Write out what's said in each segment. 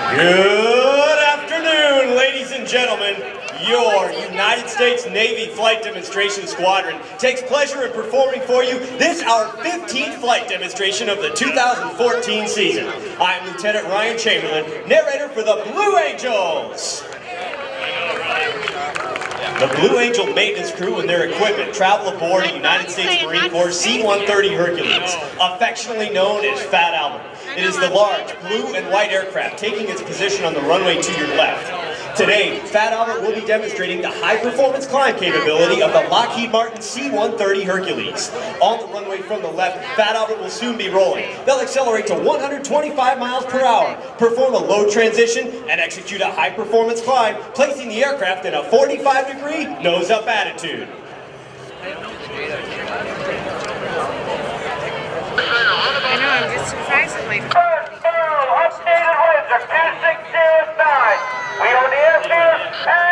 Good afternoon, ladies and gentlemen. Your United States Navy Flight Demonstration Squadron takes pleasure in performing for you this, our 15th flight demonstration of the 2014 season. I am Lieutenant Ryan Chamberlain, narrator for the Blue Angels. The Blue Angel maintenance crew and their equipment travel aboard a United States Marine Corps C-130 Hercules, affectionately known as Fat Albert. It is the large blue and white aircraft taking its position on the runway to your left. Today, Fat Albert will be demonstrating the high-performance climb capability of the Lockheed Martin C-130 Hercules. On the runway from the left, Fat Albert will soon be rolling. They'll accelerate to 125 miles per hour, perform a low transition, and execute a high-performance climb, placing the aircraft in a 45-degree nose-up attitude. I know, I'm just surprised at my... Updated winds are 2609. We own the airfield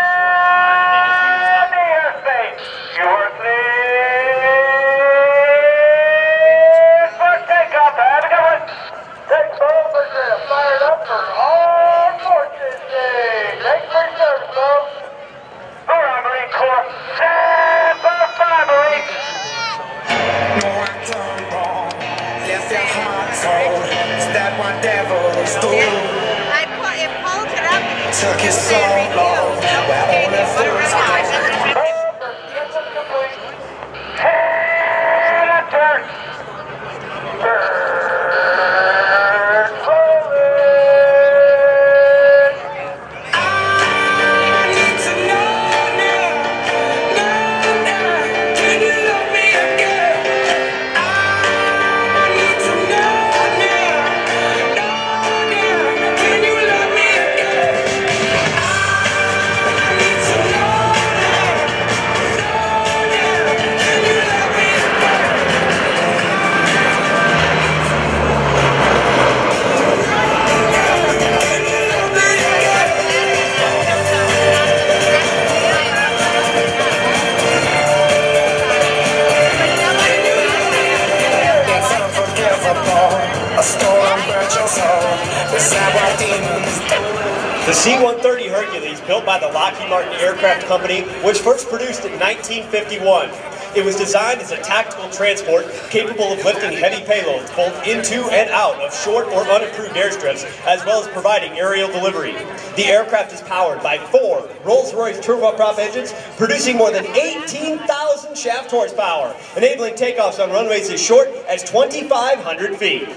and the airspace. You are cleared for takeoff. Have a good one. Take both of them. Fired up for all forces. Thanks for your service, folks. Hoorah, Marine Corps. Semper Fi, Marines. No, I done wrong. Left your heart cold. Is that what devils do? It pulled it up and it Took you so long. Well, only fools The C-130 Hercules, built by the Lockheed Martin Aircraft Company, was first produced in 1951. It was designed as a tactical transport capable of lifting heavy payloads both into and out of short or unimproved airstrips, as well as providing aerial delivery. The aircraft is powered by 4 Rolls-Royce turboprop engines, producing more than 18,000 shaft horsepower, enabling takeoffs on runways as short as 2,500 feet.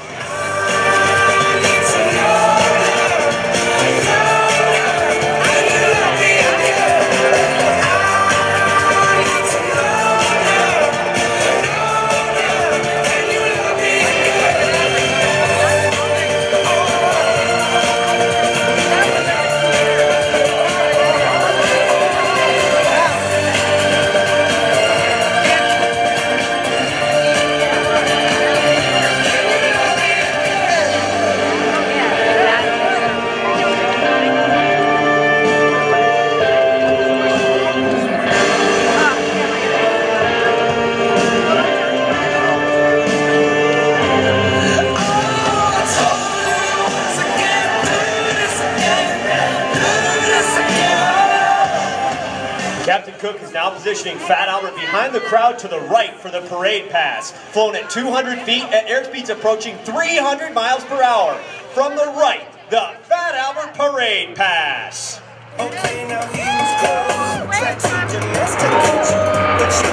Captain Cook is now positioning Fat Albert behind the crowd to the right for the parade pass. Flown at 200 feet at airspeeds approaching 300 miles per hour. From the right, the Fat Albert parade pass. Okay, now he's close. Tattoo domesticated you, but you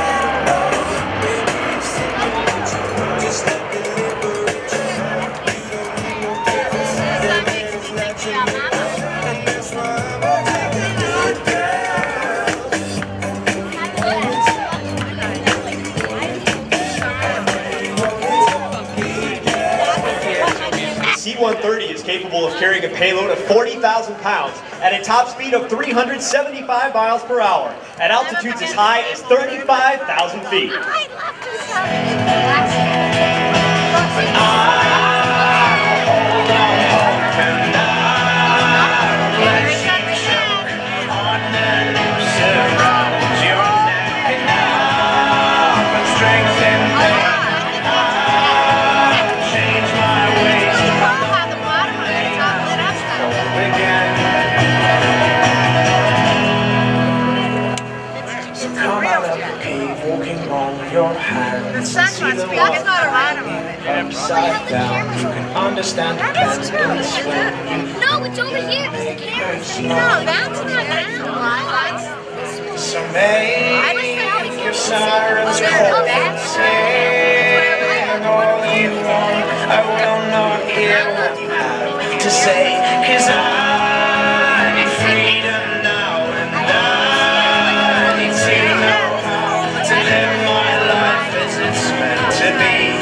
just let me liberate you. You don't need no purpose. It's not your man. And that's why I'm taking it down. C-130 is capable of carrying a payload of 40,000 pounds at a top speed of 375 miles per hour at altitudes as high as 35,000 feet. That's not a bottom. Upside down, you can understand the pendulum swing. No, it's over here. There's the camera. No, that's not that. So make your sirens call and sing all you want. I will not hear what you have to say, 'cause I need freedom now, and I need to know how to live my life as it's meant to be.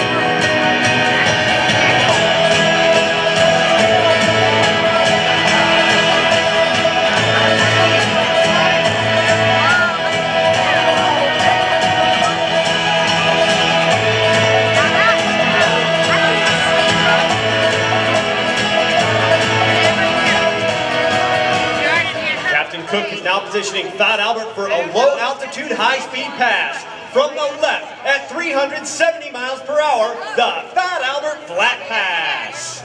Cook is now positioning Fat Albert for a low-altitude, high-speed pass. From the left, at 370 miles per hour, the Fat Albert Flat Pass.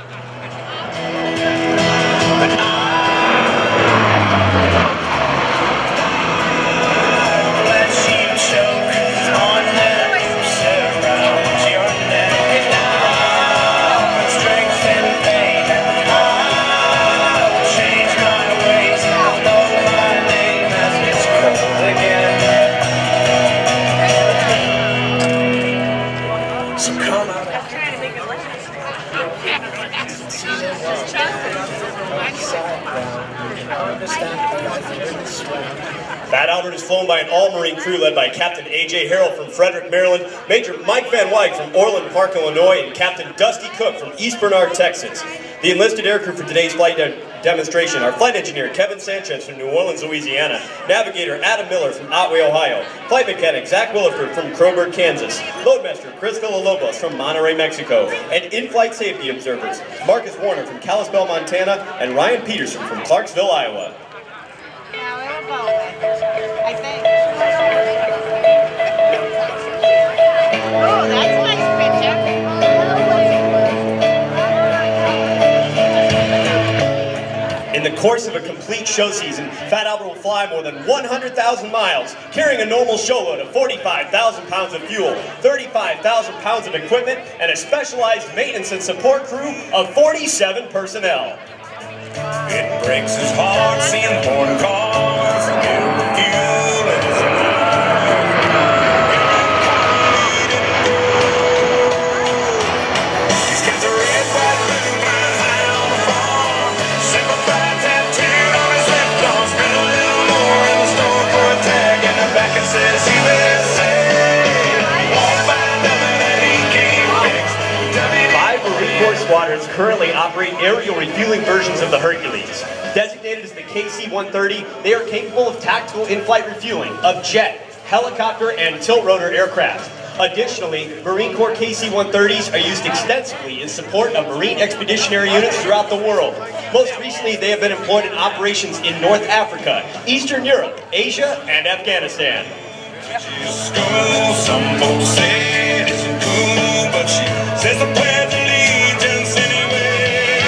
Fat Albert is flown by an all-Marine crew led by Captain A.J. Harrell from Frederick, Maryland, Major Mike Van Wyck from Orland Park, Illinois, and Captain Dusty Cook from East Bernard, Texas. The enlisted aircrew for today's flight demonstration are Flight Engineer Kevin Sanchez from New Orleans, Louisiana, Navigator Adam Miller from Otway, Ohio, Flight Mechanic Zach Williford from Coburg, Kansas, Loadmaster Chris Villalobos from Monterrey, Mexico, and in-flight safety observers Marcus Warner from Kalispell, Montana, and Ryan Peterson from Clarksville, Iowa. I think. Oh, that's a nice picture. In the course of a complete show season, Fat Albert will fly more than 100,000 miles, carrying a normal show load of 45,000 pounds of fuel, 35,000 pounds of equipment, and a specialized maintenance and support crew of 47 personnel. It breaks his heart seeing foreign cars get fuel in his mind. He's got the red, white, blue, brown hat on the farm, simplified tattooed on his left arm, spend a little more in the store for a tag, and the back it says USA. Won't find nothing that he can't fix. 5 Marine Corps squadrons currently operate aerial refueling versions of the Hercules. Designated as the KC-130, they are capable of tactical in-flight refueling of jet, helicopter, and tilt-rotor aircraft. Additionally, Marine Corps KC-130s are used extensively in support of Marine expeditionary units throughout the world. Most recently, they have been employed in operations in North Africa, Eastern Europe, Asia, and Afghanistan. School, some folks say it isn't cool, but she says the pledge of allegiance anyway.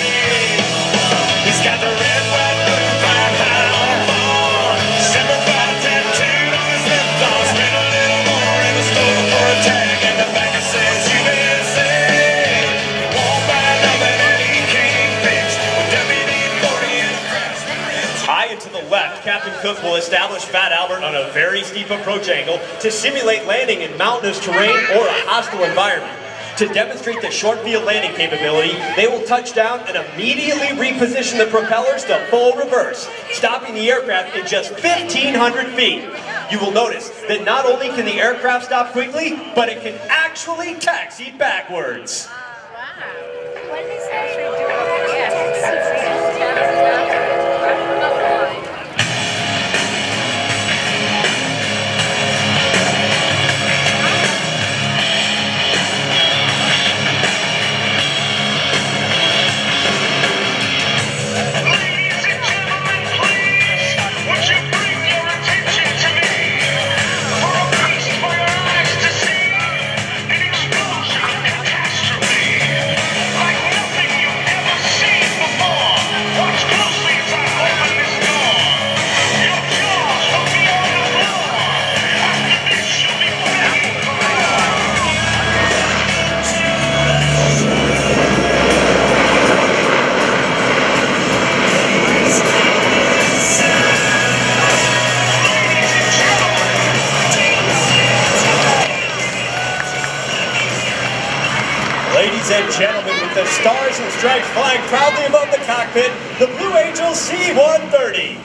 He's got the red, white, blue, brown hat on the farm, simplified tattooed on his left arm, spend a little more in the store for a tag, and the back it says USA. Won't buy nothing that he can't fix with WD-40 and Craftsman rims. High and to the left, Captain Cook will establish Fat Albert on a very steep approach angle to simulate landing in mountainous terrain or a hostile environment. To demonstrate the short field landing capability, they will touch down and immediately reposition the propellers to full reverse, stopping the aircraft in just 1,500 feet. You will notice that not only can the aircraft stop quickly, but it can actually taxi backwards. What did he say? An explosion of catastrophe. Ladies and gentlemen, with the stars and stripes flying proudly above the cockpit, the Blue Angels C-130.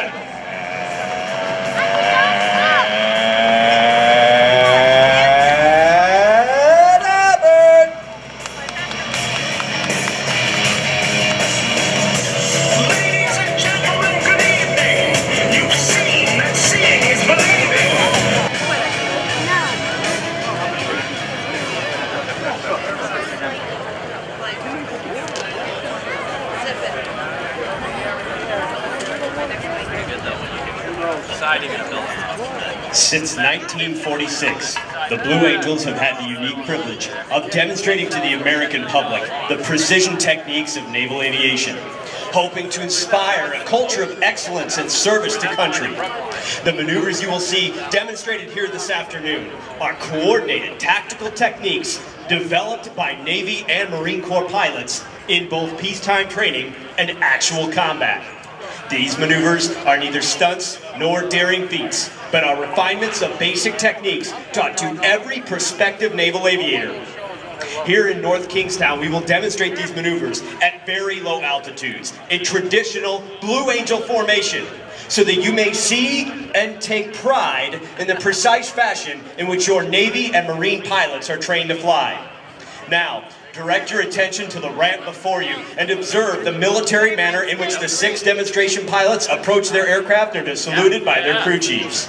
Since 1946, the Blue Angels have had the unique privilege of demonstrating to the American public the precision techniques of naval aviation, hoping to inspire a culture of excellence and service to country. The maneuvers you will see demonstrated here this afternoon are coordinated tactical techniques developed by Navy and Marine Corps pilots in both peacetime training and actual combat. These maneuvers are neither stunts nor daring feats, but are refinements of basic techniques taught to every prospective naval aviator. Here in North Kingstown, we will demonstrate these maneuvers at very low altitudes in traditional Blue Angel formation, so that you may see and take pride in the precise fashion in which your Navy and Marine pilots are trained to fly. Now, direct your attention to the ramp before you and observe the military manner in which the 6 demonstration pilots approach their aircraft and are saluted by their crew chiefs.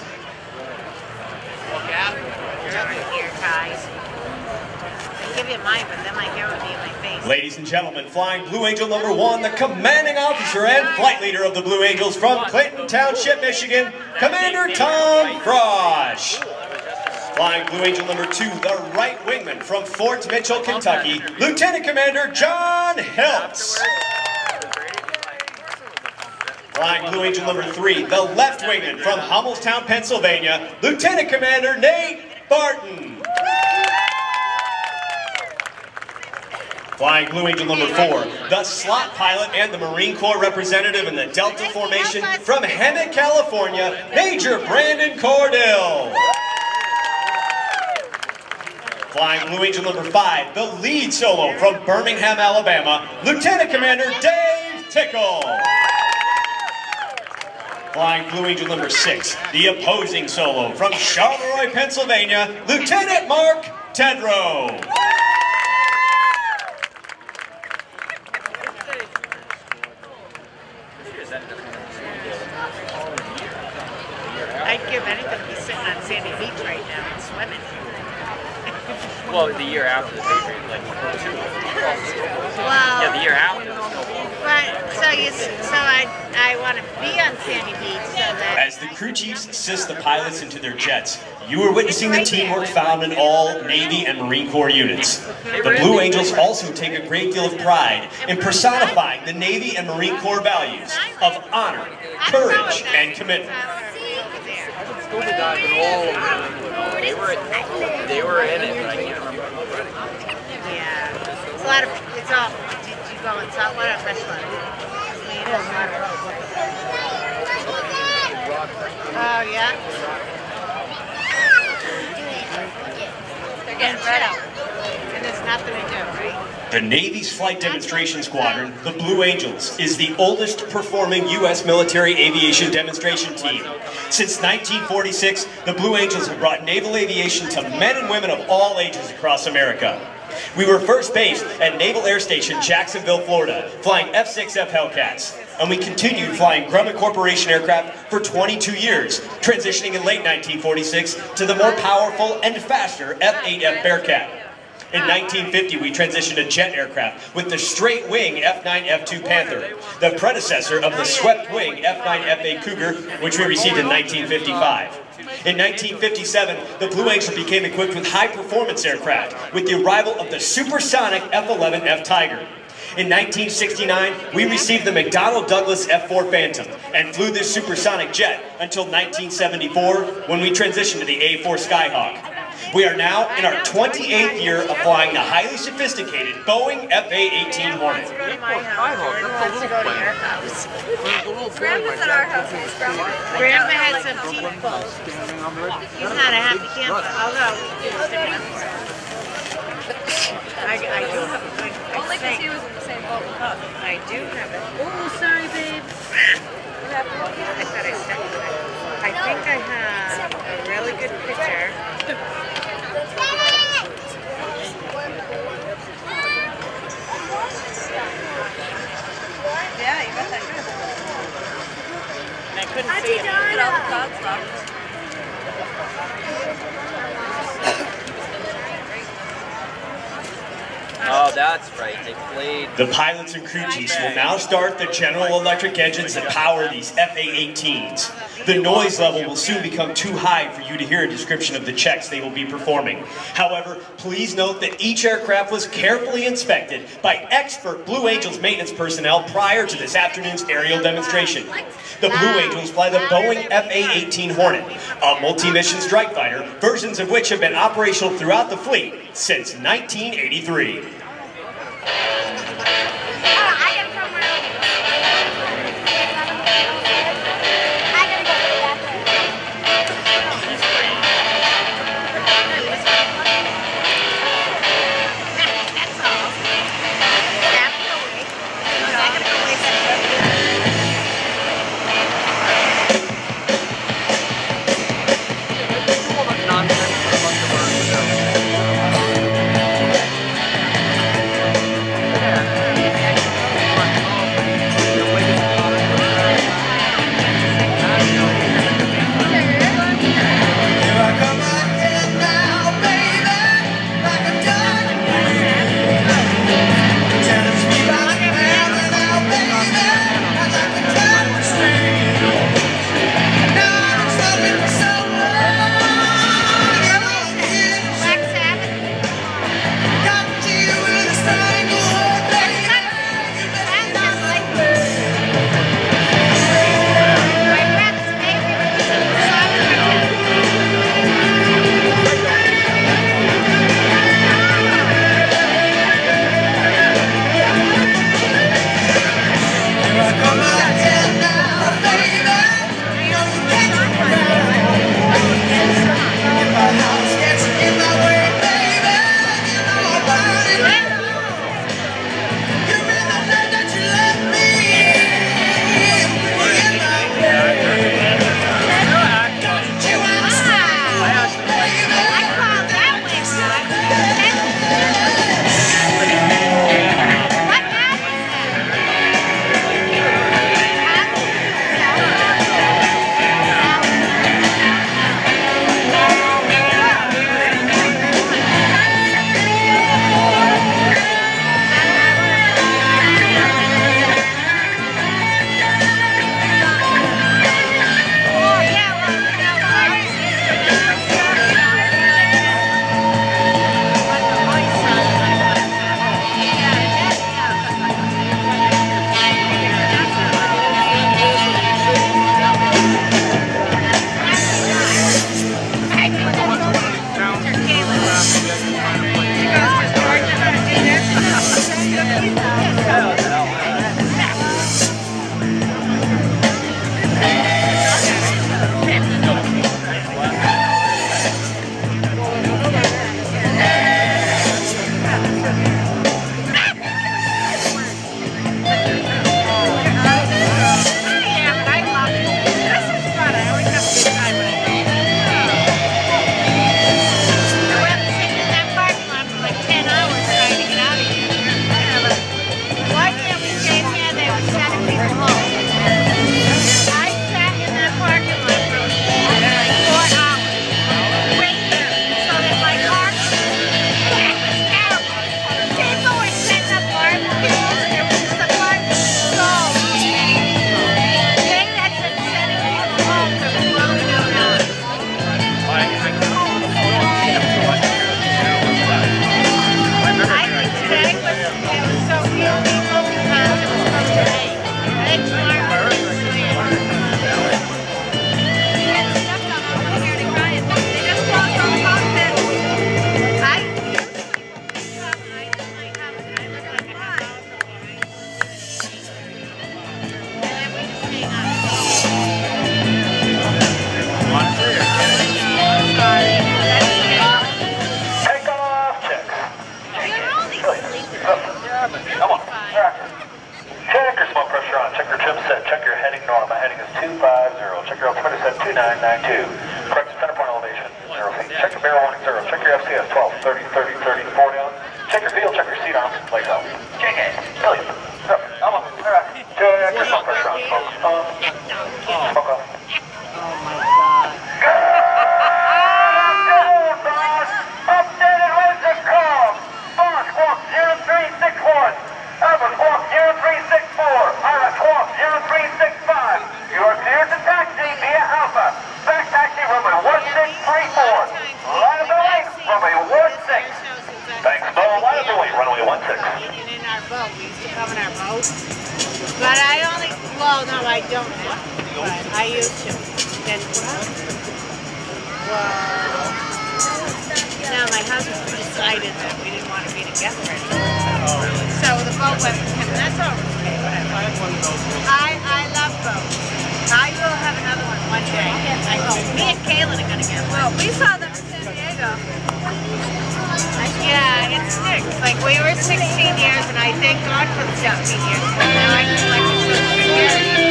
Ladies and gentlemen, flying Blue Angel number 1, the commanding officer and flight leader of the Blue Angels from Clinton Township, Michigan, Commander Tom Frosch. Flying Blue Angel number 2, the right wingman from Fort Mitchell, Kentucky, Lieutenant Commander John Hiltz. Flying Blue Angel number 3, the left wingman from Hummelstown, Pennsylvania, Lieutenant Commander Nate Barton. Flying Blue Angel number 4, the slot pilot and the Marine Corps representative in the Delta Formation from Hemet, California, Major Brandon Cordill. Flying Blue Angel number 5, the lead solo from Birmingham, Alabama, Lieutenant Commander Dave Tickle. Flying Blue Angel number 6, the opposing solo from Charleroi, Pennsylvania, Lieutenant Mark Tedrow. I'd give anything to be sitting on Sandy Beach right now and swimming. Well, the year after the Patriot, like, too. Well, Yeah, the year after. but, so I want to be on Sandy Beach so that... As the crew chiefs assist the pilots into their jets, you are witnessing the teamwork found in all Navy and Marine Corps units. The Blue Angels also take a great deal of pride in personifying the Navy and Marine Corps values of honor, courage, and commitment. Scuba diving all over. They were in it, but I can't remember. Yeah. It's a lot of, it's all, did you go in saltwater or freshwater? Oh, yeah? They're getting better. And there's nothing to do, right? The Navy's Flight Demonstration Squadron, the Blue Angels, is the oldest performing U.S. military aviation demonstration team. Since 1946, the Blue Angels have brought naval aviation to men and women of all ages across America. We were first based at Naval Air Station, Jacksonville, Florida, flying F-6F Hellcats. And we continued flying Grumman Corporation aircraft for 22 years, transitioning in late 1946 to the more powerful and faster F-8F Bearcat. In 1950, we transitioned to jet aircraft with the straight-wing F-9F2 Panther, the predecessor of the swept-wing F-9F8 Cougar, which we received in 1955. In 1957, the Blue Angels became equipped with high-performance aircraft with the arrival of the supersonic F-11F Tiger. In 1969, we received the McDonnell Douglas F-4 Phantom and flew this supersonic jet until 1974, when we transitioned to the A-4 Skyhawk. We are now in our 28th year of flying the highly sophisticated Boeing F/A-18 Hornet. Grandma's at our house. Grandma had some teeth pulled. He's not a happy camper, although I do same boat with us. I do have it. Oh, sorry, babe. What happened? I thought I sent you it. I think I have a really good picture. Yeah, you got that good. And I couldn't see it. Get all the clouds left. Oh, that's right. They played. The pilots and crew chiefs will now start the General Electric engines that power these FA-18s. The noise level will soon become too high for you to hear a description of the checks they will be performing. However, please note that each aircraft was carefully inspected by expert Blue Angels maintenance personnel prior to this afternoon's aerial demonstration. The Blue Angels fly the Boeing FA-18 Hornet, a multi-mission strike fighter, versions of which have been operational throughout the fleet since 1983. takeoff. My heading is 250. Check your altimeter set 2992. Correct center point elevation 0 feet. Check your barrel warning 0. Check your FCS 12, 30, 30, 30, 4 down. Check your field, check your seat arms, and place out. Check it. Billy. Elmo. Alright. Check your smoke pressure on. Smoke. Smoke off. Oh my God. Updated winds and calls. Boss, Quonset 0361. Alpha, Quonset 0364. Alpha, Quonset 0365. You are cleared to taxi via Alpha. Back taxi, runway 1634. Line of the wing, runway 16. Thanks, Bo. Line of the wing, runway 16. And in our boat, we used to come in our boat. But I only, well, no, I don't now. But I used to. And, well, now my husband decided that we didn't want to be together anymore. So the boat went with him. That's all okay, whatever. I love boats. I will have another one day. I hope. Me and Kaylin are going to get one. Well, we saw them in San Diego. Yeah, it sticks. Like, we were 16 years, and I thank God for the 17 years. But now I feel like it's so scary.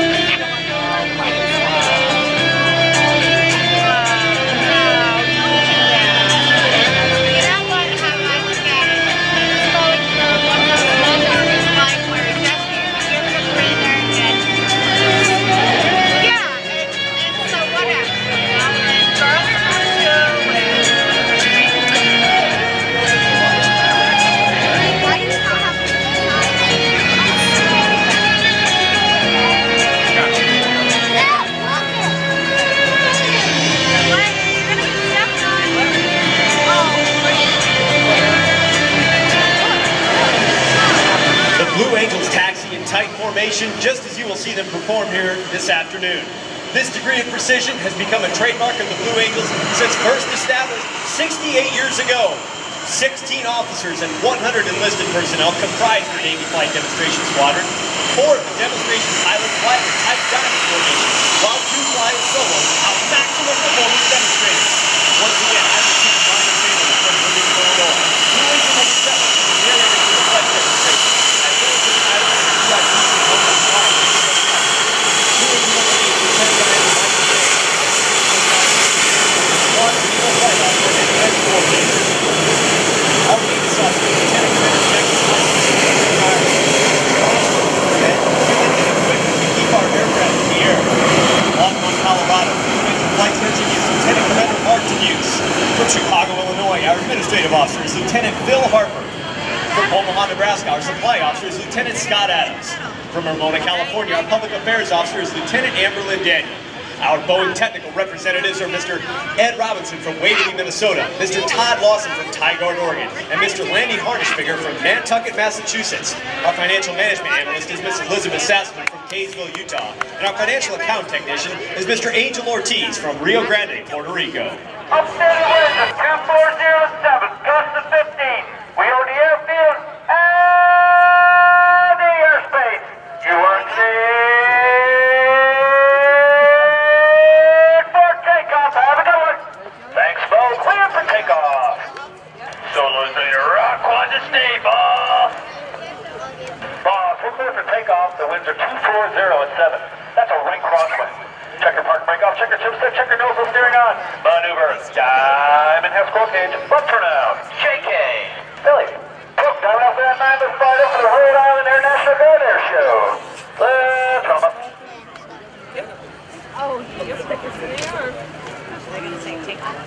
Blue Angels taxi in tight formation, just as you will see them perform here this afternoon. This degree of precision has become a trademark of the Blue Angels since first established 68 years ago. 16 officers and 100 enlisted personnel comprise the Navy Flight Demonstration Squadron. 4 of the demonstration pilots fly in tight diamond formation, while 2 fly as solos, our maximum performance demonstrators. Once again, I'm the Chief Flying Trainer from Rhode, Illinois. Blue Angel has established the narrator for the flight demonstration. From Chicago, Illinois, our administrative officer is Lieutenant Phil Harper. From Omaha, Nebraska, our supply officer is Lieutenant Scott Adams. From Ramona, California, our public affairs officer is Lieutenant Amberlynn Daniel. Our Boeing technical representatives are Mr. Ed Robinson from Waverly, Minnesota, Mr. Todd Lawson from Tigard, Oregon, and Mr. Landy Harnishbigger from Nantucket, Massachusetts. Our financial management analyst is Ms. Elizabeth Sassman from Kaysville, Utah, and our financial account technician is Mr. Angel Ortiz from Rio Grande, Puerto Rico. Updated winds at 2407, gust of 15. We own the airfield and the airspace. You are cleared for takeoff. Have a good one. Thanks, Bo. Clear for takeoff. Solo's ready to rock. Quonset State, boss. Boss, we're clear for takeoff. The winds are 240 at 7. That's a right crosswind. Check your park brake off, check your tube set, check your nozzle steering on. Maneuver, diamond half squirrel cage, front turn out. Shaking. Billy, look, diamond off that 9 to flight up for the Rhode Island International Guard Airshow. Let's come up. Oh, you're sticking to the arm. They're going to say takeoff.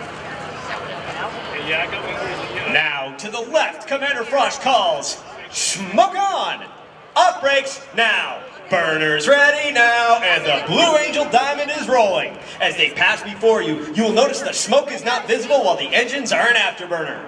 Now, to the left, Commander Frost calls, smoke on! Off brakes now! Burners ready now, and the Blue Angel Diamond is rolling. As they pass before you, you will notice the smoke is not visible while the engines are an afterburner.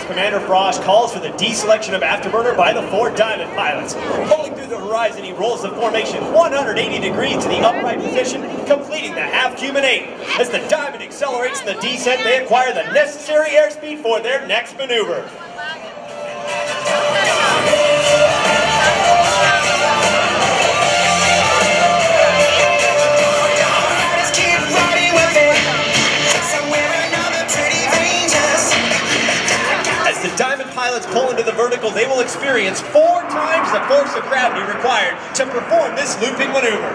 as Commander Frost calls for the deselection of Afterburner by the 4 Diamond pilots. Pulling through the horizon, he rolls the formation 180 degrees to the upright position, completing the half-Cuban 8. As the Diamond accelerates in the descent, they acquire the necessary airspeed for their next maneuver. Diamond pilots pull into the vertical, they will experience 4 times the force of gravity required to perform this looping maneuver.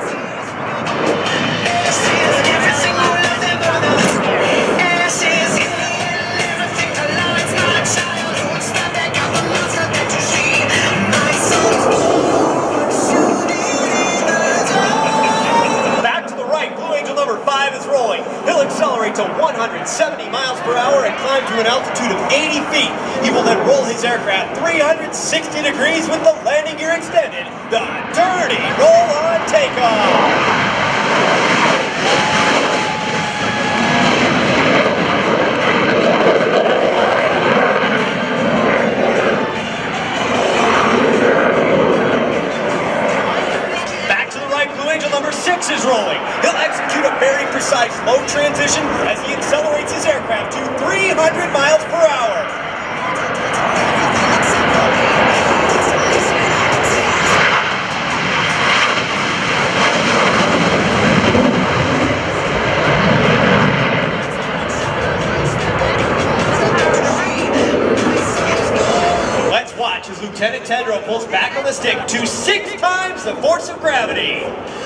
Back to the right, Blue Angel number 5 is rolling. He'll accelerate to 170 miles per hour and climb to an altitude of 80 feet. He will then roll his aircraft 360 degrees with the landing gear extended. The dirty roll-on takeoff. Number 6 is rolling. He'll execute a very precise low transition as he accelerates his aircraft to 300 miles per hour. Let's watch as Lieutenant Tedrow pulls back on the stick to 6 times the force of gravity.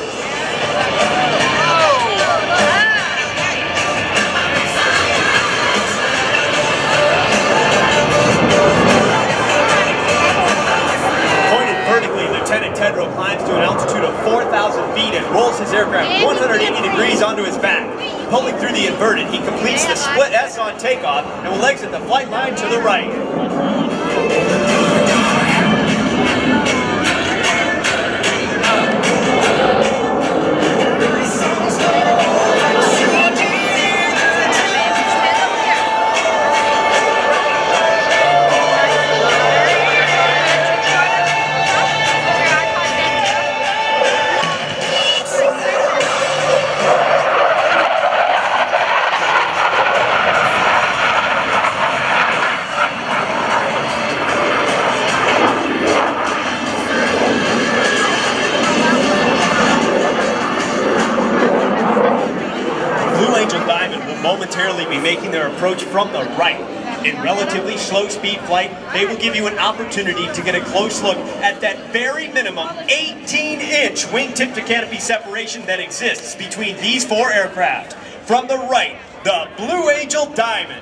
Pointed vertically, Lieutenant Tedrow climbs to an altitude of 4,000 feet and rolls his aircraft 180 degrees onto his back. Pulling through the inverted, he completes the split S on takeoff and will exit the flight line to the right. Momentarily be making their approach from the right. In relatively slow speed flight, they will give you an opportunity to get a close look at that very minimum 18-inch wingtip to canopy separation that exists between these 4 aircraft. From the right, the Blue Angel Diamond.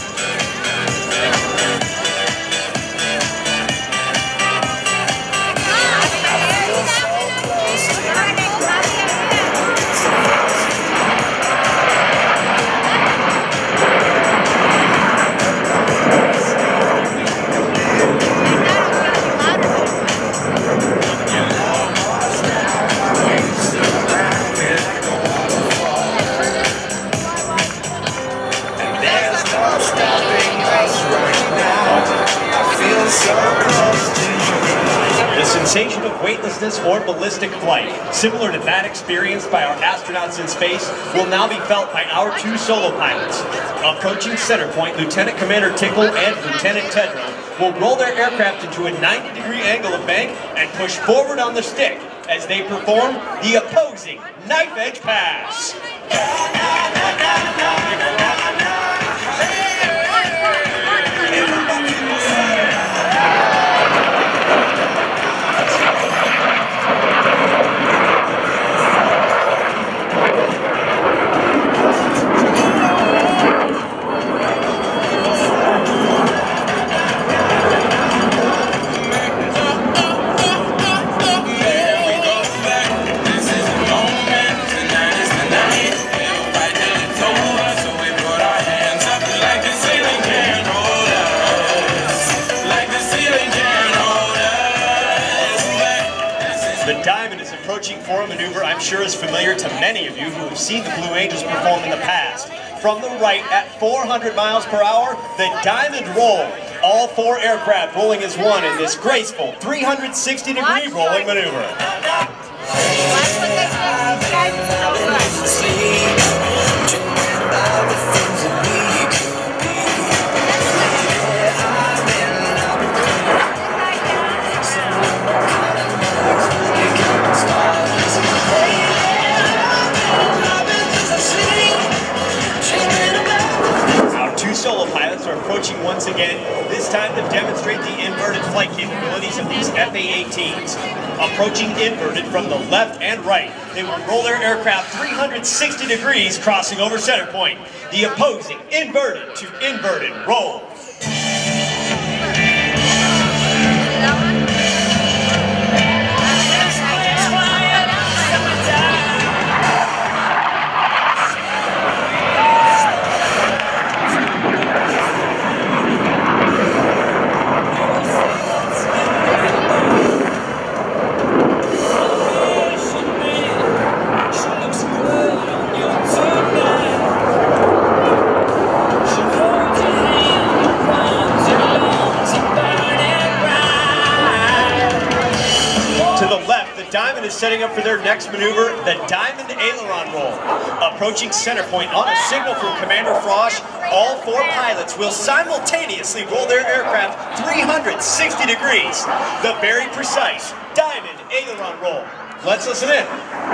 The sensation of weightlessness or ballistic flight, similar to that experienced by our astronauts in space, will now be felt by our 2 solo pilots. Approaching center point, Lieutenant Commander Tickle and Lieutenant Tedrow will roll their aircraft into a 90-degree angle of bank and push forward on the stick as they perform the opposing knife edge pass. approaching for a maneuver I'm sure is familiar to many of you who have seen the Blue Angels perform in the past. From the right at 400 miles per hour, the Diamond Roll. All 4 aircraft rolling as one in this graceful 360-degree rolling maneuver. Solo pilots are approaching once again, this time to demonstrate the inverted flight capabilities of these FA-18s. Approaching inverted from the left and right, they will roll their aircraft 360 degrees, crossing over center point. The opposing inverted to inverted roll. Diamond is setting up for their next maneuver, the Diamond Aileron Roll. Approaching center point on a signal from Commander Frosch, all 4 pilots will simultaneously roll their aircraft 360 degrees. The very precise Diamond Aileron Roll. Let's listen in.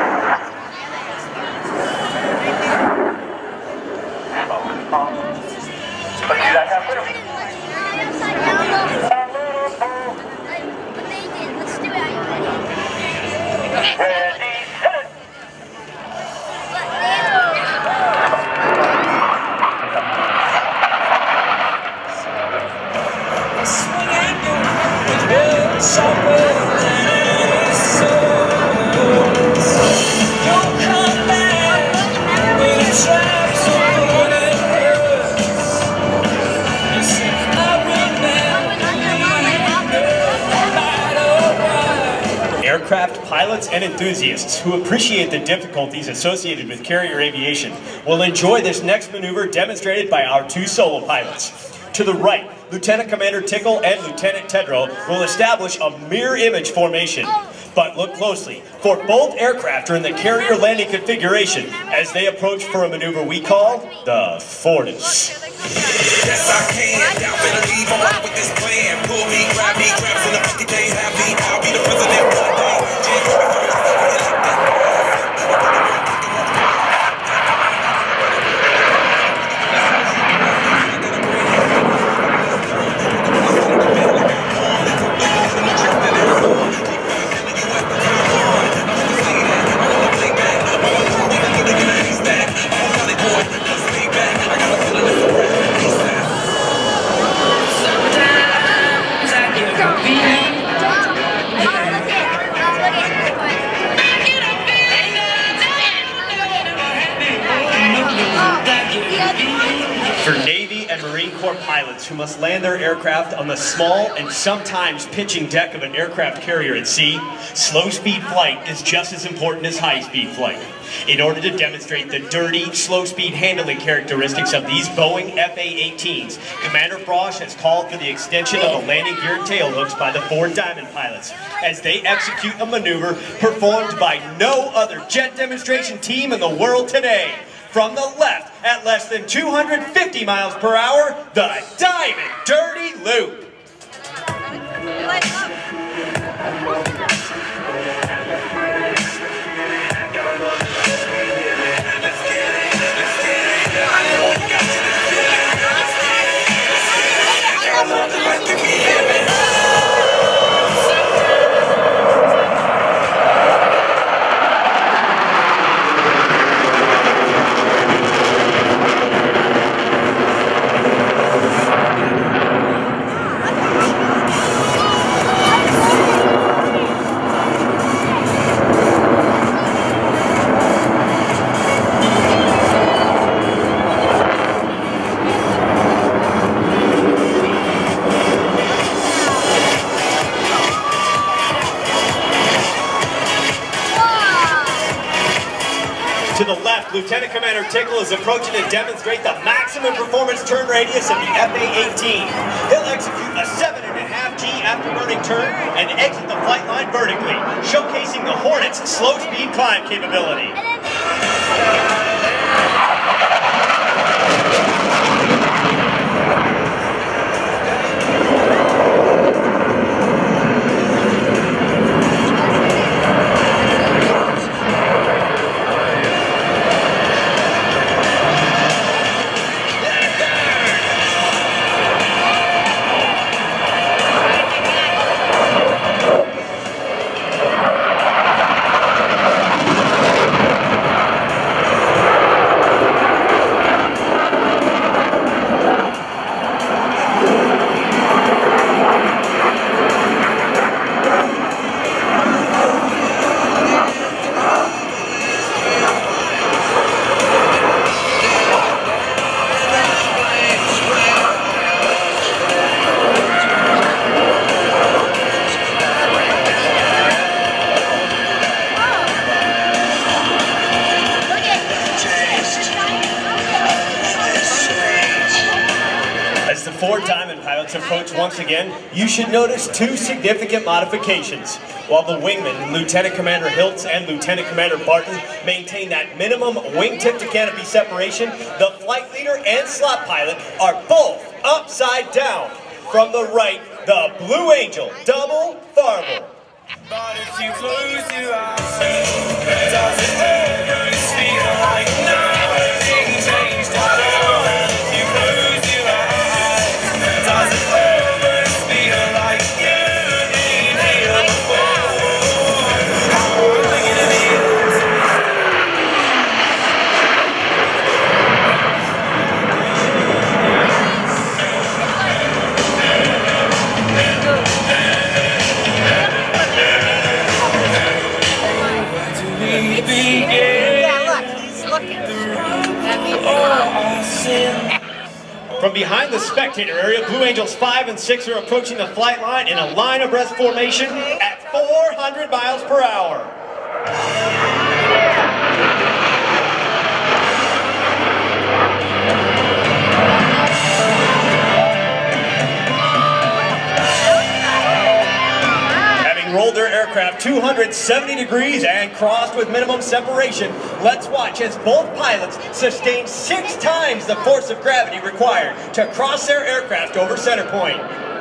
Aircraft pilots and enthusiasts who appreciate the difficulties associated with carrier aviation will enjoy this next maneuver demonstrated by our 2 solo pilots. To the right, Lieutenant Commander Tickle and Lieutenant Tedrow will establish a mirror image formation. But look closely, for both aircraft are in the carrier landing configuration as they approach for a maneuver we call the Fortis. Yes, I can. Y'all better leave on with this plan. Pull me, grab me, grab from the pocket, can't have me. I'll be the president one day. For Navy and Marine Corps pilots who must land their aircraft on the small and sometimes pitching deck of an aircraft carrier at sea, slow-speed flight is just as important as high-speed flight. In order to demonstrate the dirty, slow-speed handling characteristics of these Boeing FA-18s, Commander Frosch has called for the extension of the landing gear and tailhooks by the 4 Diamond pilots as they execute a maneuver performed by no other jet demonstration team in the world today. From the left, at less than 250 miles per hour, the Diamond Dirty Loop. Lieutenant Commander Tickle is approaching to demonstrate the maximum performance turn radius of the FA-18. He'll execute a 7.5 G afterburning turn and exit the flight line vertically, showcasing the Hornet's slow speed climb capability. Four-diamond pilots approach once again, you should notice two significant modifications. While the wingman, Lieutenant Commander Hiltz and Lieutenant Commander Barton, maintain that minimum wingtip to canopy separation, the flight leader and slot pilot are both upside down. From the right, the Blue Angel double farble. But if you close your eyes, does it always feel like nothing changed at all? If you close your eyes, does it always feel like you've been here before? How am I gonna be able to Yeah, look, he's looking. That means From behind the spectator area, Blue Angels 5 and 6 are approaching the flight line in a line of rest formation at 400 miles per hour. Rolled their aircraft 270 degrees and crossed with minimum separation. Let's watch as both pilots sustain 6 times the force of gravity required to cross their aircraft over center point.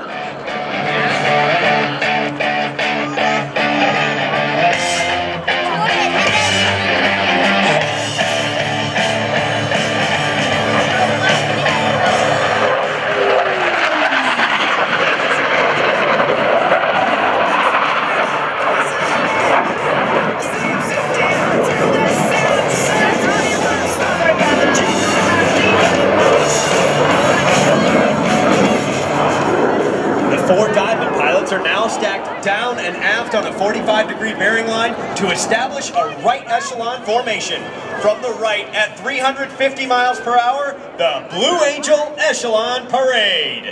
Four diamond pilots are now stacked down and aft on a 45-degree bearing line to establish a right echelon formation. From the right at 350 miles per hour, the Blue Angel Echelon Parade.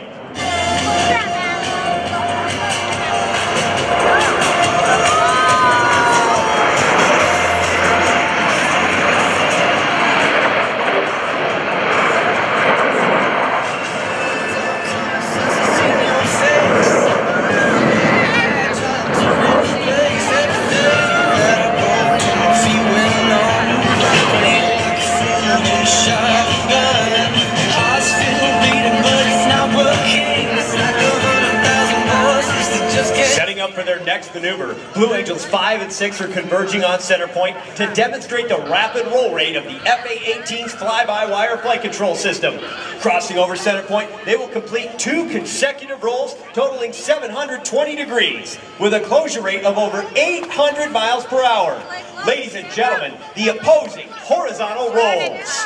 Setting up for their next maneuver, Blue Angels 5 and 6 are converging on center point to demonstrate the rapid roll rate of the FA-18's fly-by-wire flight control system. Crossing over center point, they will complete 2 consecutive rolls totaling 720 degrees with a closure rate of over 800 miles per hour. Ladies and gentlemen, the opposing horizontal rolls.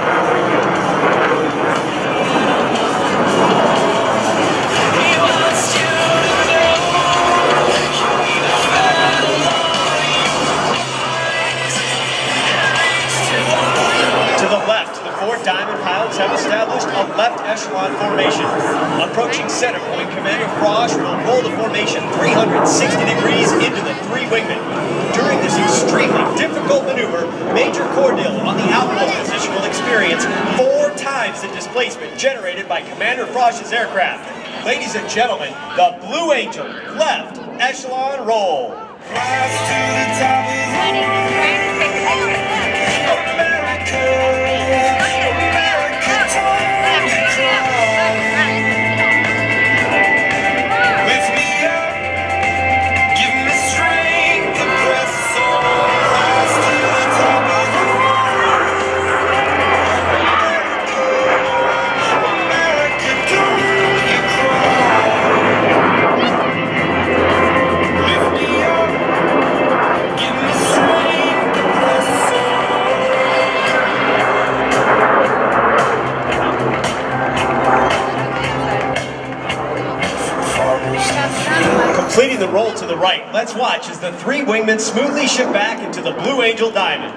He was will roll the formation 360 degrees into the three wingmen. During this extremely difficult maneuver, Major Cordell on the outboard position will experience 4 times the displacement generated by Commander Frosch's aircraft. Ladies and gentlemen, the Blue Angel left echelon roll. Rise to the top of lift me up, give me strength to press on. Rise to the top of the America, don't you cry. Lift me up, give me strength to press on. Completing the roll to the right, let's watch as the three wingmen smoothly ship back into the Blue Angel Diamond.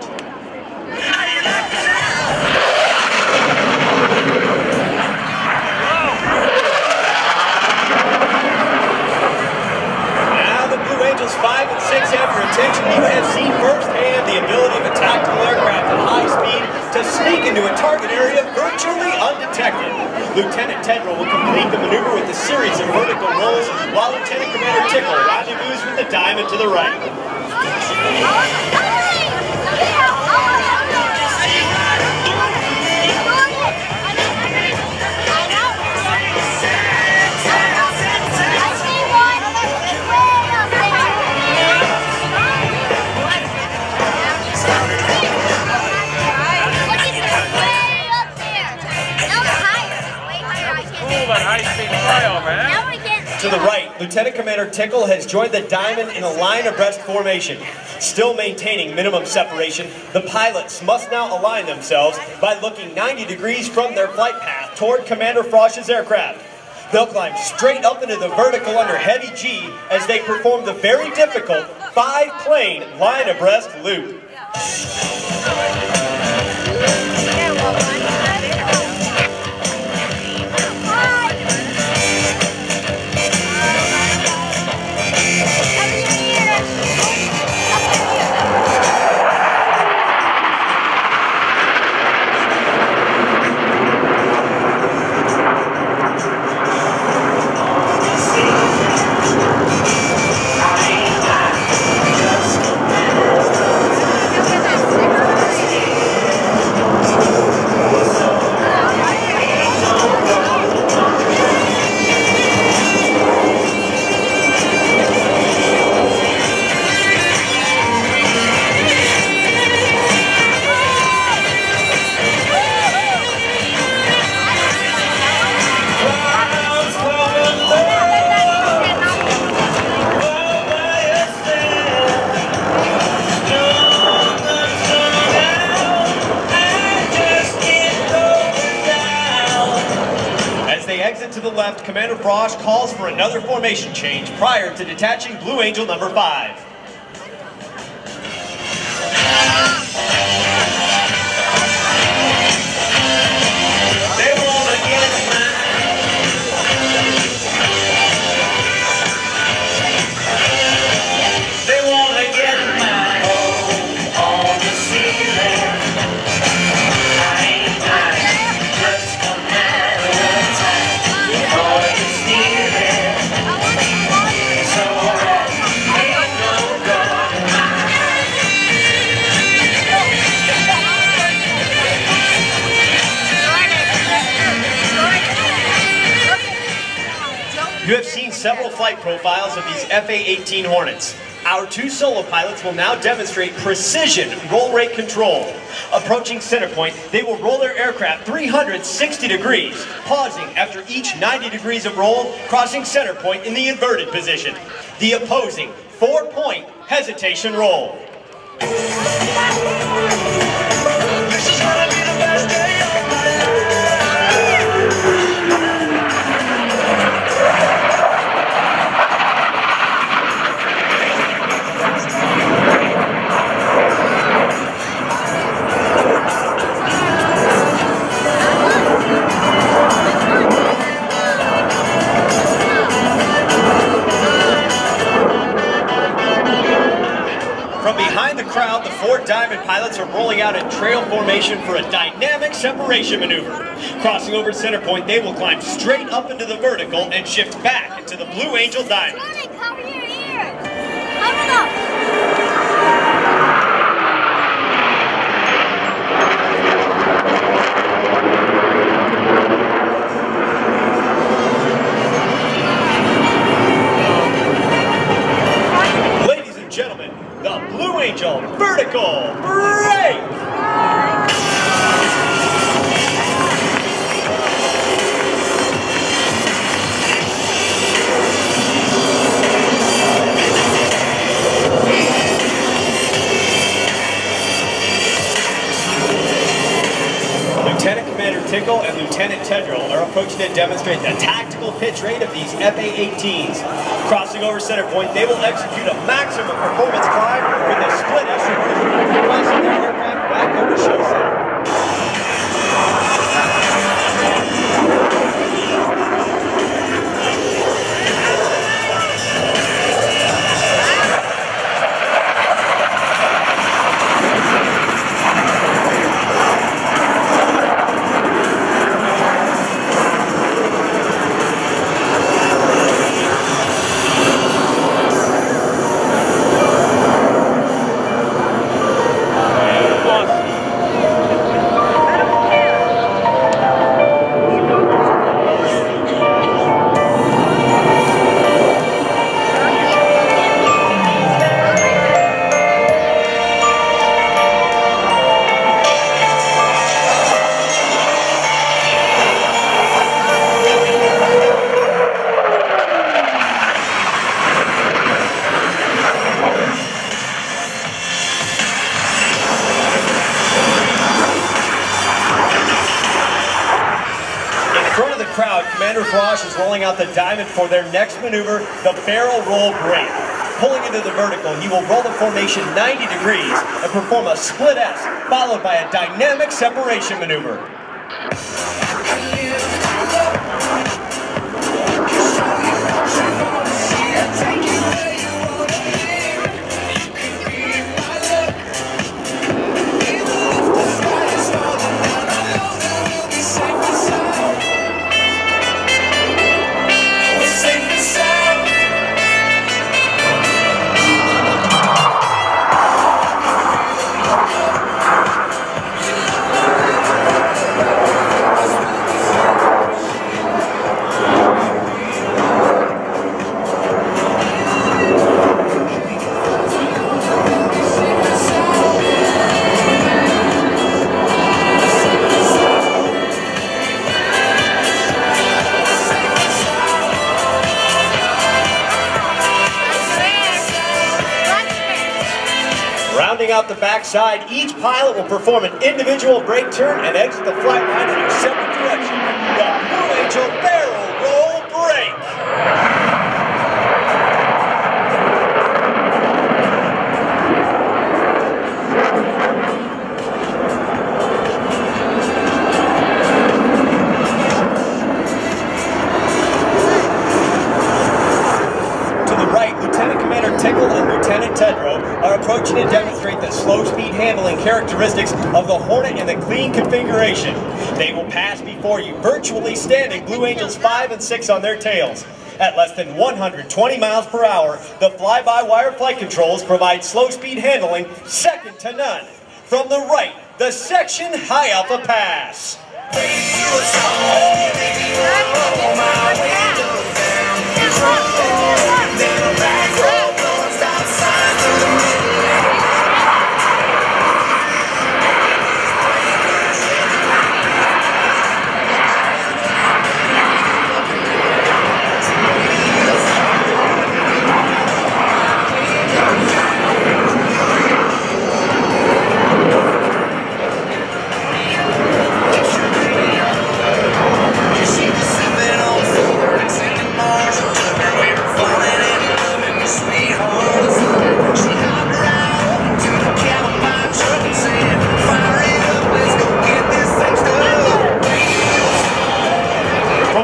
Now the Blue Angels 5 and 6 have your attention. You have seen firsthand the ability of a tactical aircraft at high speed to sneak into a target area virtually undetected. Lieutenant Tedrow will complete the maneuver with a series of vertical rolls, while Lieutenant Commander Tickle rendezvous with the diamond to the right. To the right, Lieutenant Commander Tickle has joined the diamond in a line abreast formation. Still maintaining minimum separation, the pilots must now align themselves by looking 90 degrees from their flight path toward Commander Frosch's aircraft. They'll climb straight up into the vertical under heavy G as they perform the very difficult 5-plane line abreast loop. To the left, Commander Frosch calls for another formation change prior to detaching Blue Angel number 5. You have seen several flight profiles of these FA-18 Hornets. Our 2 solo pilots will now demonstrate precision roll rate control. Approaching center point, they will roll their aircraft 360 degrees, pausing after each 90 degrees of roll, crossing center point in the inverted position. The opposing 4-point hesitation roll. This is gonna be the best day of my life. 4 Diamond pilots are rolling out in trail formation for a dynamic separation maneuver. Crossing over center point, they will climb straight up into the vertical and shift back into the Blue Angel Diamond. Jordan, cover your ears. Cover them. Ladies and gentlemen, the Blue Angel Vertical Break! Lieutenant Commander Tickle and Lieutenant Tedrow are approaching to demonstrate the tactical pitch rate of these FA-18s. Crossing over center point, they will execute a maximum performance climb with a split S reversion, passing their aircraft back over show center. Commander Frosh is rolling out the Diamond for their next maneuver, the barrel roll break. Pulling into the vertical, he will roll the formation 90 degrees and perform a split S, followed by a dynamic separation maneuver. Rounding out the backside, each pilot will perform an individual brake turn and exit the flight line in a separate direction. The Blue Angel Barrel Roll Break. Tickle and Lieutenant Tedrow are approaching to demonstrate the slow-speed handling characteristics of the Hornet in the clean configuration. They will pass before you, virtually standing Blue Angels 5 and 6 on their tails. At less than 120 miles per hour, the fly-by-wire flight controls provide slow-speed handling second to none. From the right, the section High Alpha Pass.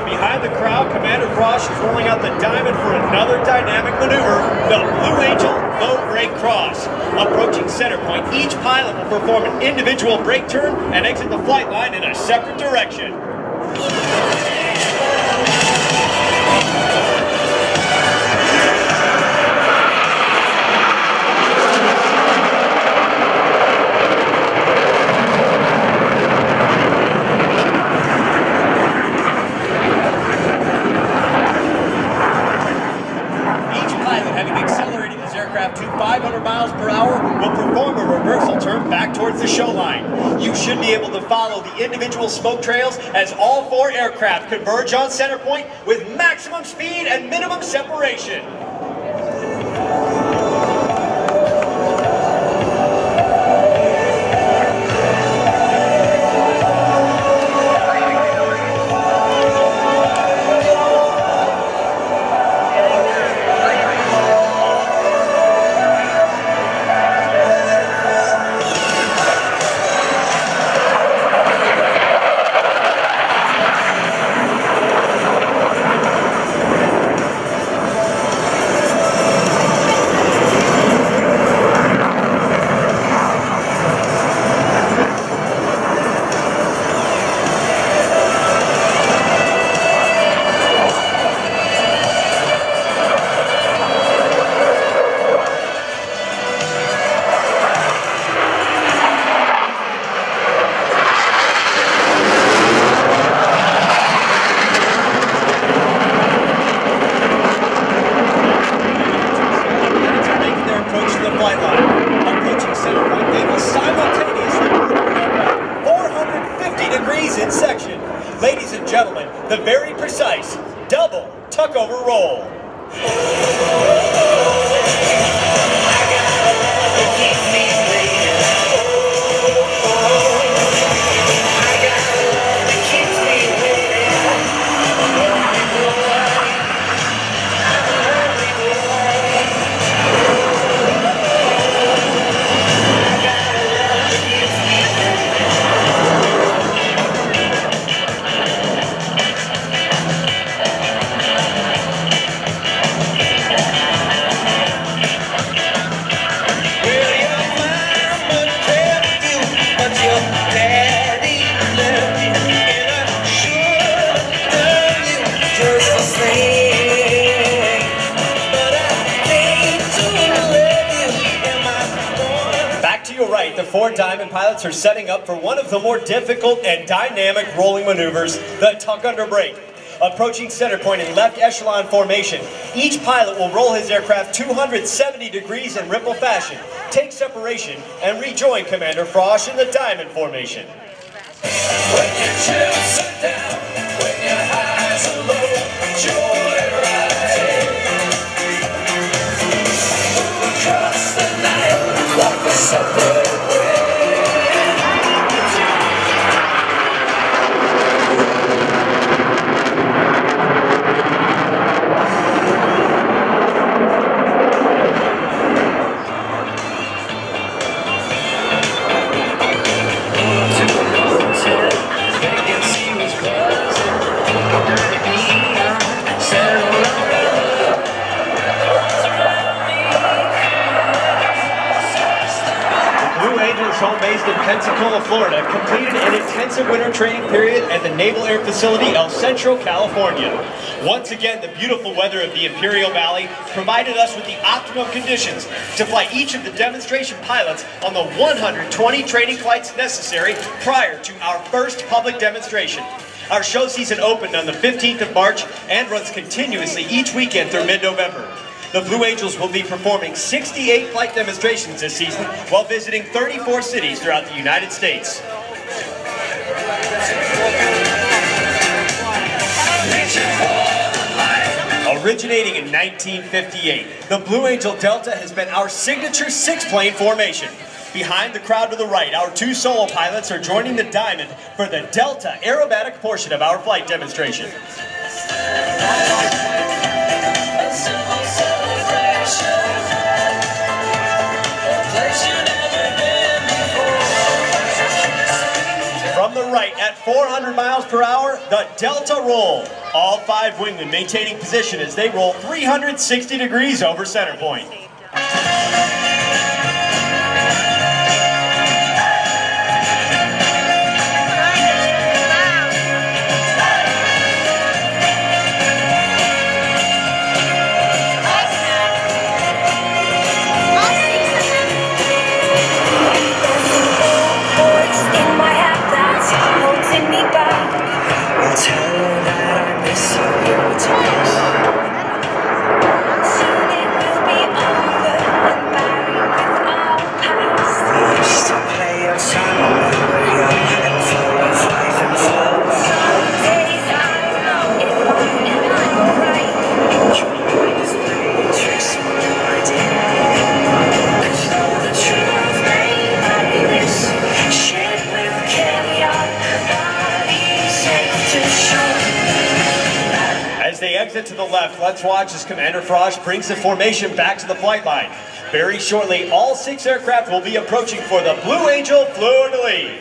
Commander Frosh is rolling out the Diamond for another dynamic maneuver, the Blue Angel bow break cross. Approaching center point, each pilot will perform an individual brake turn and exit the flight line in a separate direction. To 500 miles per hour will perform a reversal turn back towards the show line. You should be able to follow the individual smoke trails as all 4 aircraft converge on center point with maximum speed and minimum separation. In section. Ladies and gentlemen, the very precise double tuck-over roll. Right, the 4 Diamond pilots are setting up for one of the more difficult and dynamic rolling maneuvers, the tuck under brake. Approaching center point in left echelon formation, each pilot will roll his aircraft 270 degrees in ripple fashion, take separation, and rejoin Commander Frosch in the Diamond formation. When your chips are down, when your highs are low, joyride. Move across the night, walk a separate way. Home based in Pensacola, Florida, completed an intensive winter training period at the Naval Air Facility, El Centro, California. Once again, the beautiful weather of the Imperial Valley provided us with the optimum conditions to fly each of the demonstration pilots on the 120 training flights necessary prior to our first public demonstration. Our show season opened on the 15th of March and runs continuously each weekend through mid-November. The Blue Angels will be performing 68 flight demonstrations this season while visiting 34 cities throughout the United States. Originating in 1958, the Blue Angel Delta has been our signature 6-plane formation. Behind the crowd to the right, our 2 solo pilots are joining the Diamond for the Delta aerobatic portion of our flight demonstration. From the right, at 400 miles per hour, the Delta roll. All 5 wingmen maintaining position as they roll 360 degrees over center point. As they exit to the left, let's watch as Commander Frost brings the formation back to the flight line. Very shortly, all 6 aircraft will be approaching for the Blue Angel fleur-de-lis.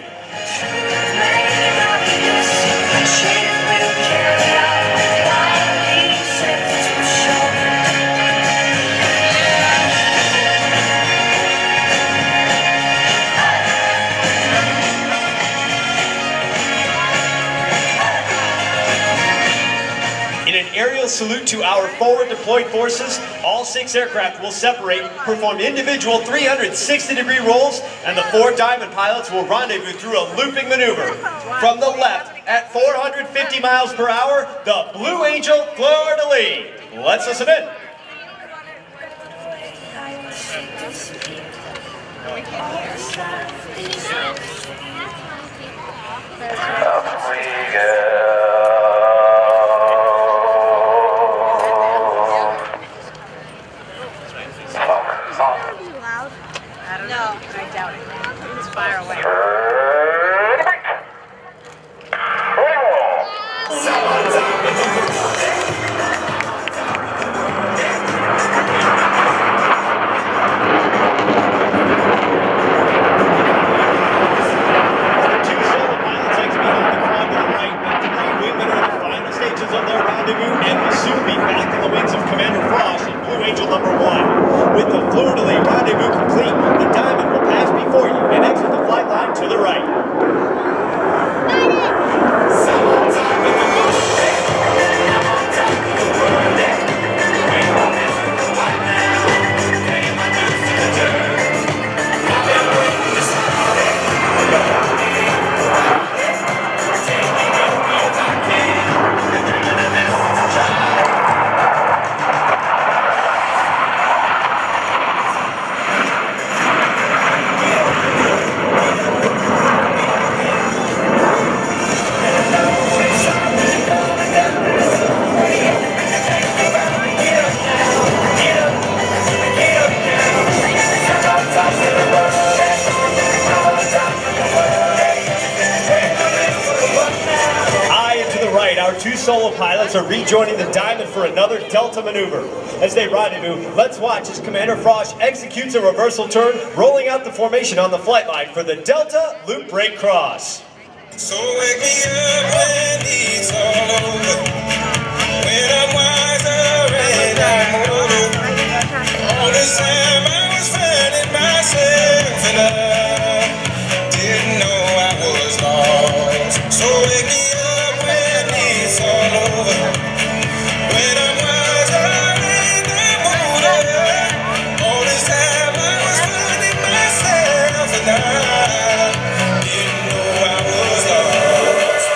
Aerial salute to our forward deployed forces. All 6 aircraft will separate, perform individual 360-degree rolls, and the 4 diamond pilots will rendezvous through a looping maneuver. From the left, at 450 miles per hour, the Blue Angel fleur-de-lis. Let's listen in. Up we go. I don't know. I doubt it. It's far away. With the fleur-de-lis rendezvous complete, the diamond will pass before you and exit the flight line to the right. Our 2 solo pilots are rejoining the diamond for another Delta maneuver. As they rendezvous, let's watch as Commander Frost executes a reversal turn, rolling out the formation on the flight line for the Delta loop break cross. So wake me up when it's all over, when I'm wiser and I'm older. All this time I was finding myself and I didn't know I was lost. So wake me up when it's all over, when I'm wiser and I'm older. All this time I was finding myself and I didn't know I was lost.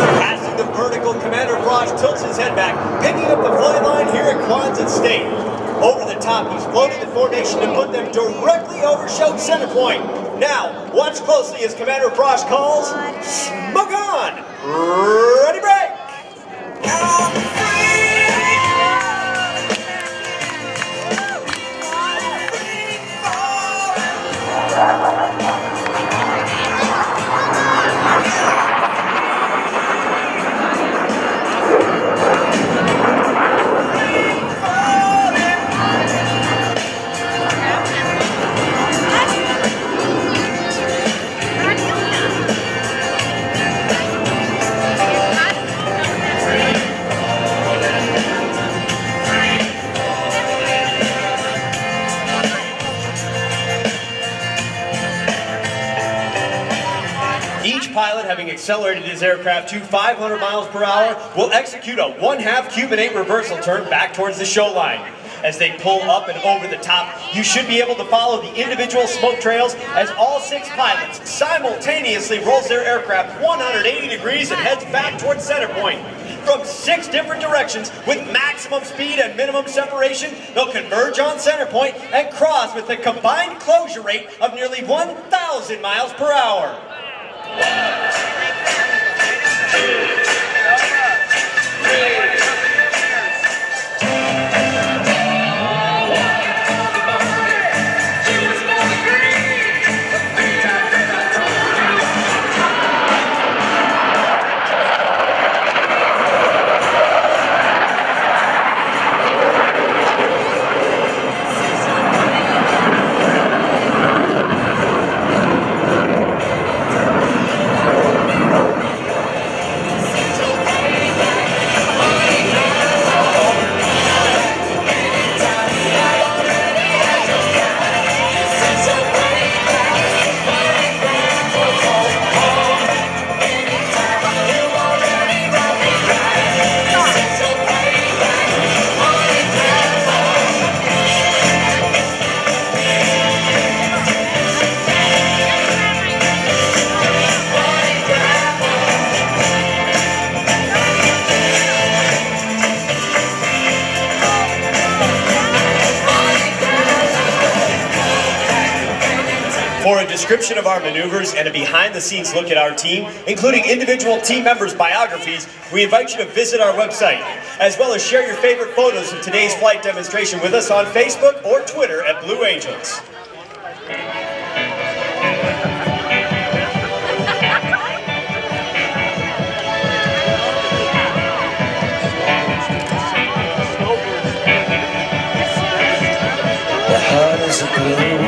Tilts his head back, picking up the flight line here at Quonset State. Over the top, he's floating the formation to put them directly over show center point. Now, watch closely as Commander Frost calls, smoke on! Ready, break! Each pilot, having accelerated his aircraft to 500 miles per hour, will execute a 1/2 Cuban 8 reversal turn back towards the show line. As they pull up and over the top, you should be able to follow the individual smoke trails as all 6 pilots simultaneously rolls their aircraft 180 degrees and heads back towards center point. From 6 different directions with maximum speed and minimum separation, they'll converge on center point and cross with a combined closure rate of nearly 1,000 miles per hour. For a description of our maneuvers and a behind-the-scenes look at our team, including individual team members' biographies, we invite you to visit our website, as well as share your favorite photos of today's flight demonstration with us on Facebook or Twitter at Blue Angels. The heart is aglow.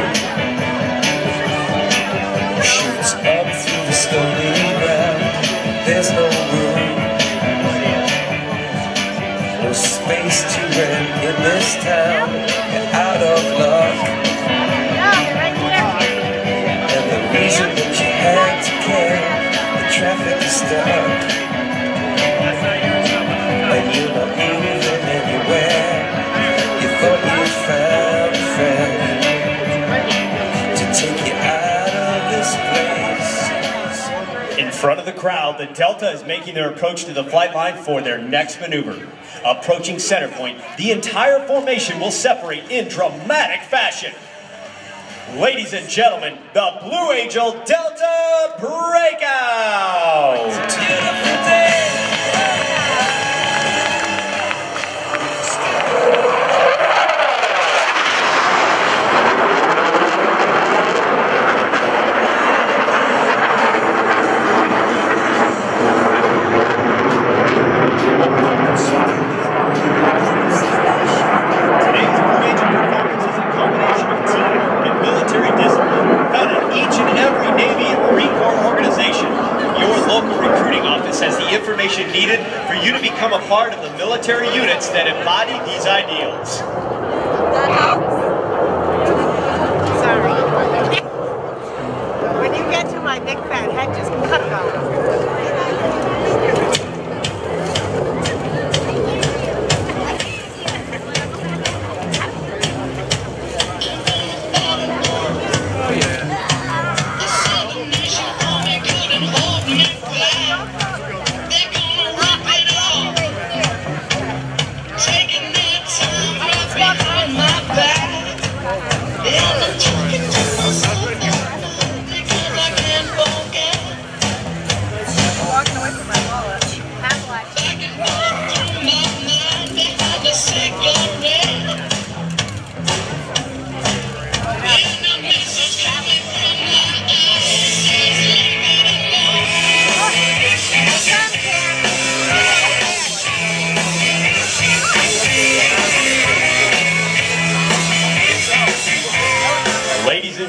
Shoots up through the stony ground. There's no room, no space to rent in this town. You're out of luck, and the reason that you had to care, the traffic is stuck, and you're not moving anywhere. You thought you'd found a friend to take you out of this place. In front of the crowd, the Delta is making their approach to the flight line for their next maneuver. Approaching center point, the entire formation will separate in dramatic fashion. Ladies and gentlemen, the Blue Angel Delta Breakout! Information needed for you to become a part of the military units that embody these ideals. Sorry. When you get to my big fat head, just cut it off. Taking that time,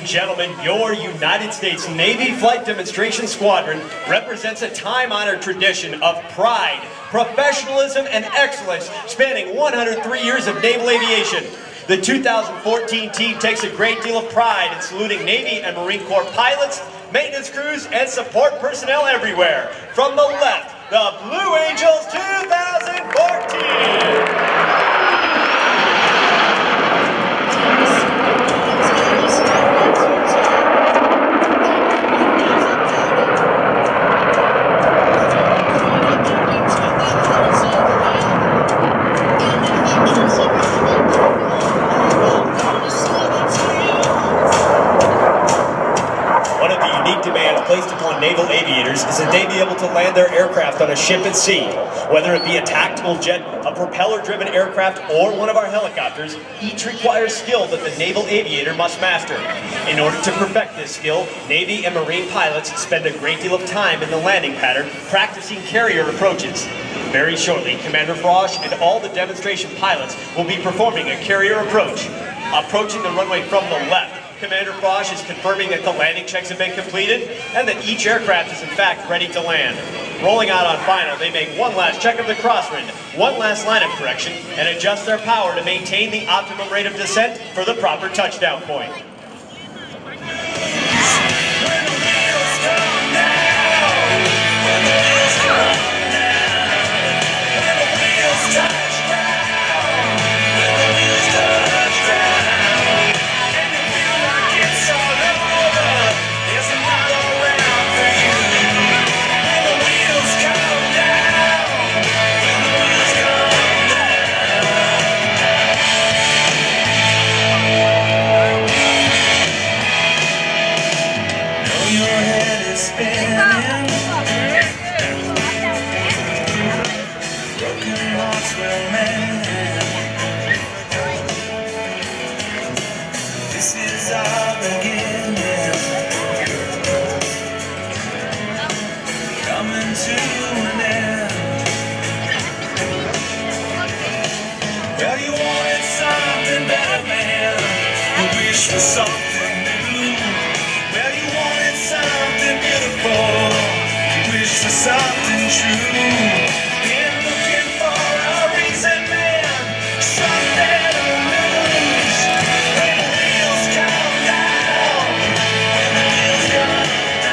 and gentlemen, your United States Navy Flight Demonstration Squadron represents a time-honored tradition of pride, professionalism, and excellence spanning 103 years of naval aviation. The 2014 team takes a great deal of pride in saluting Navy and Marine Corps pilots, maintenance crews, and support personnel everywhere. From the left, the Blue Angels 2014! Placed upon naval aviators is that they be able to land their aircraft on a ship at sea. Whether it be a tactical jet, a propeller-driven aircraft, or one of our helicopters, each requires skill that the naval aviator must master. In order to perfect this skill, Navy and Marine pilots spend a great deal of time in the landing pattern practicing carrier approaches. Very shortly, Commander Frosch and all the demonstration pilots will be performing a carrier approach. Approaching the runway from the left, Commander Frosch is confirming that the landing checks have been completed and that each aircraft is in fact ready to land. Rolling out on final, they make one last check of the crosswind, one last line of correction, and adjust their power to maintain the optimum rate of descent for the proper touchdown point. For something new. Well, you wanted something beautiful, you wished for something true. Been looking for a reason, man, something to lose. When the wheels come down, when the wheels come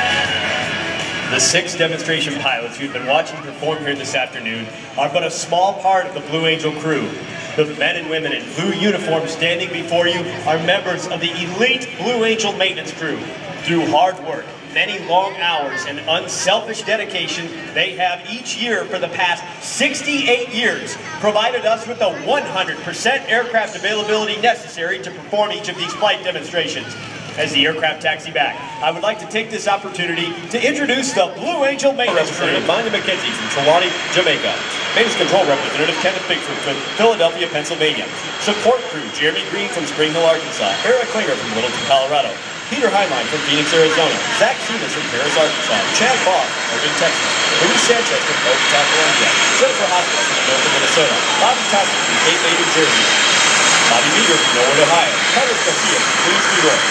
down. The 6 demonstration pilots you've been watching perform here this afternoon are but a small part of the Blue Angel crew. The men and women in blue uniforms standing before you are members of the elite Blue Angel maintenance crew. Through hard work, many long hours, and unselfish dedication, they have each year for the past 68 years provided us with the 100% aircraft availability necessary to perform each of these flight demonstrations. As the aircraft taxi back, I would like to take this opportunity to introduce the Blue Angel maintenance representative, Manya McKenzie from Trelawney, Jamaica. Maintenance control representative, Kenneth Bigford from Philadelphia, Pennsylvania. Support crew, Jeremy Green from Spring Hill, Arkansas. Eric Klinger from Littleton, Colorado. Peter Heinlein from Phoenix, Arizona. Zach Seamus from Paris, Arkansas. Chad Foss from Irving, Texas. Luis Sanchez from Bogota, Colombia. Jennifer Hoskins from Northern Minnesota. Bobby Thompson from Cape May, New Jersey. Bobby Meager from Norwood, Ohio. Carlos Garcia from Queens, New York.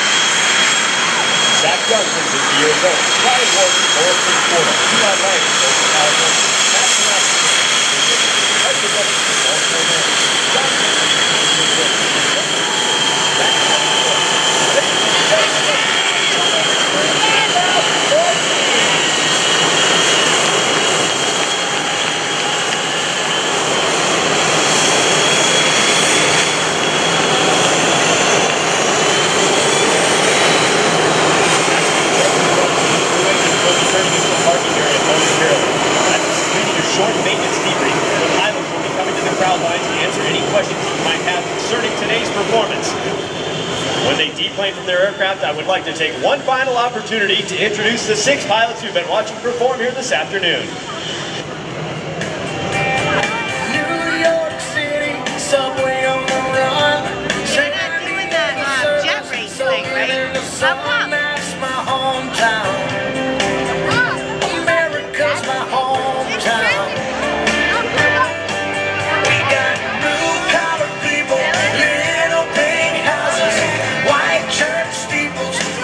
Zach Young from Bisbee, Arizona. Ryan Ward from Forest City, Florida. Eli Lang from Oakland, California. Matt Sinatra from Edward Evans from Baltimore, Maryland. John Kennedy from New York. Short maintenance debrief. The pilots will be coming to the crowd lines to answer any questions you might have concerning today's performance. When they deplane from their aircraft, I would like to take one final opportunity to introduce the 6 pilots who've been watching perform here this afternoon. New York City, subway on the run. You're not doing that jet race thing, right? How come? That's my hometown. America's my hometown. We got blue-collar people, little pink houses, white church steeples,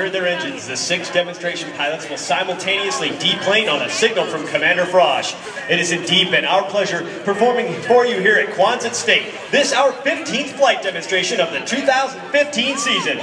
cleared their engines, the 6 demonstration pilots will simultaneously deplane on a signal from Commander Frosch. It is indeed been our pleasure performing for you here at Quonset State. This our 15th flight demonstration of the 2015 season.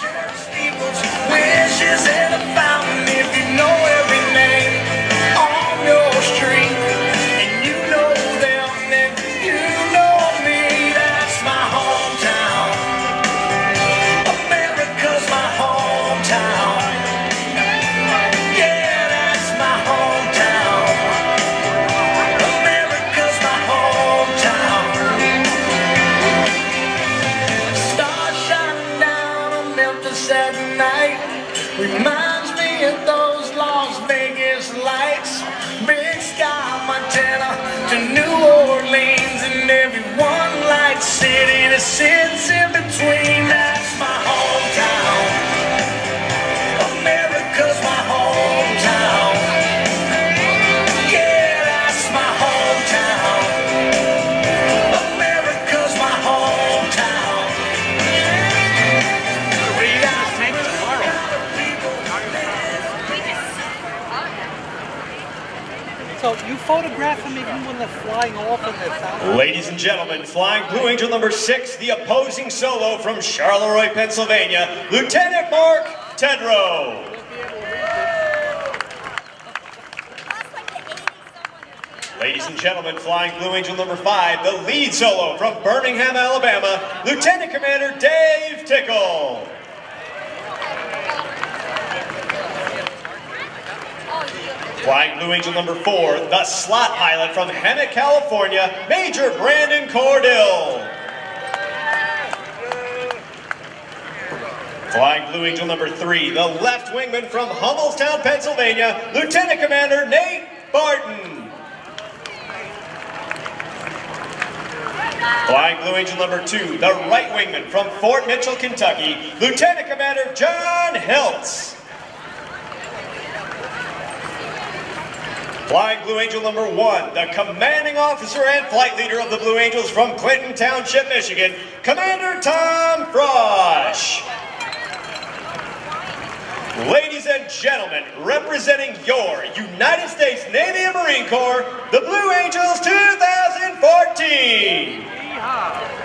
Wishes in a fountain if you know every name on your street, and you know them, and you know me. That's my hometown. America's my hometown. Yeah, that's my hometown. America's my hometown. Stars shining down on Memphis at night reminds me of those Las Vegas lights. Big Sky, Montana to New Orleans, and every one light city that sits in between. That's my hometown. America's my hometown. Yeah, that's my hometown. America's my hometown. So you photograph them even when they're flying off and they're found? Ladies and gentlemen, flying Blue Angel number 6, the opposing solo from Charleroi, Pennsylvania, Lieutenant Mark Tedrow. Ladies and gentlemen, flying Blue Angel number 5, the lead solo from Birmingham, Alabama, Lieutenant Commander Dave Tickle. Flying Blue Angel number 4, the slot pilot from Hemet, California, Major Brandon Cordill. Flying Blue Angel number 3, the left wingman from Hummelstown, Pennsylvania, Lieutenant Commander Nate Barton. Flying Blue Angel number 2, the right wingman from Fort Mitchell, Kentucky, Lieutenant Commander John Hiltz. Flying Blue Angel number 1, the commanding officer and flight leader of the Blue Angels from Clinton Township, Michigan, Commander Tom Frosch. Ladies and gentlemen, representing your United States Navy and Marine Corps, the Blue Angels 2014.